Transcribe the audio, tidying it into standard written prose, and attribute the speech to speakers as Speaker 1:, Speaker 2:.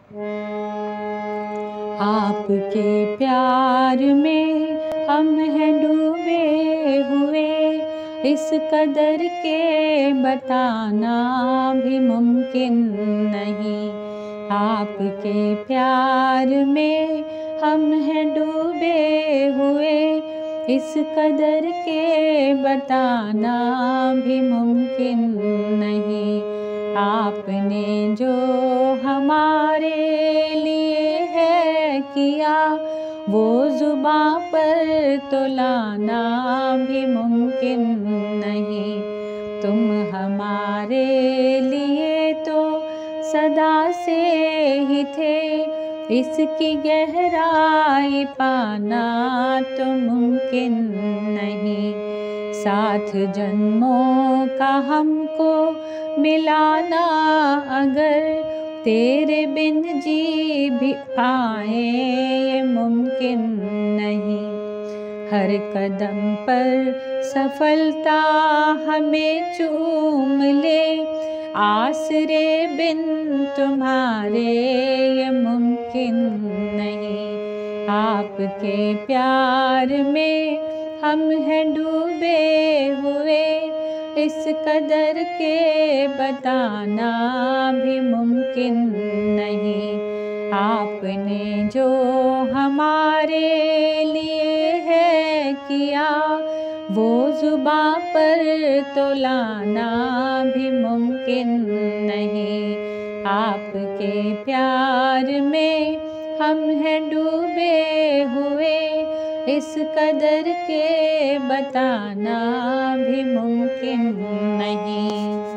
Speaker 1: आपके प्यार में हम हैं डूबे हुए, इस कदर के बताना भी मुमकिन नहीं। आपके प्यार में हम हैं डूबे हुए, इस कदर के बताना भी मुमकिन नहीं। आपने जो हमारे लिए है किया, वो ज़ुबां पर तो लाना भी मुमकिन नहीं। तुम हमारे लिए तो सदा से ही थे, इसकी गहराई पाना तो मुमकिन नहीं। 7 जन्मों का हमको मिलाना अगर तेरे बिन जी भी पाए ये मुमकिन नहीं। हर कदम पर सफलता हमें चूम ले, आसरे बिन तुम्हारे ये मुमकिन नहीं। आपके प्यार में हम हैं डूबे हुए, इस कदर के बताना भी मुमकिन नहीं। आपने जो हमारे लिए है किया, वो ज़ुबां पर तो लाना भी मुमकिन नहीं। आपके प्यार में हम हैं डूबे हुए, इस कदर के बताना भी मुमकिन नहीं।